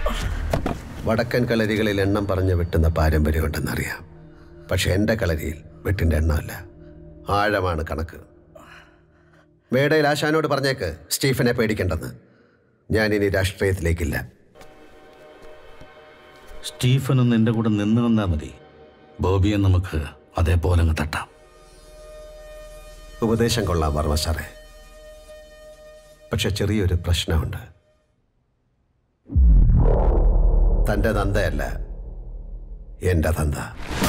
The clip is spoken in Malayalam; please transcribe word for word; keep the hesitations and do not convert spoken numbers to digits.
വടക്കൻ കളരികളിൽ എണ്ണം പറഞ്ഞ് വെട്ടുന്ന പാരമ്പര്യമുണ്ടെന്നറിയാം. പക്ഷെ എൻ്റെ കളരിയിൽ വെട്ടിൻ്റെ എണ്ണമല്ല, ആഴമാണ് കണക്ക്. മേടയിൽ ആശാനോട് പറഞ്ഞേക്ക് സ്റ്റീഫനെ പേടിക്കേണ്ടെന്ന്. ഞാനിനി രാഷ്ട്രീയത്തിലേക്കില്ല. സ്റ്റീഫൻ ഒന്ന് എൻ്റെ കൂടെ നിന്ന് നിന്നാൽ മതി. ബോബിയെ നമുക്ക് അതേപോലെ അങ്ങ് തട്ടാം. ഉപദേശം കൊള്ളാം വർമ്മ സാറേ. പക്ഷെ ചെറിയൊരു പ്രശ്നമുണ്ട്. തൻ്റെ തന്തയല്ല എൻ്റെ തന്ത.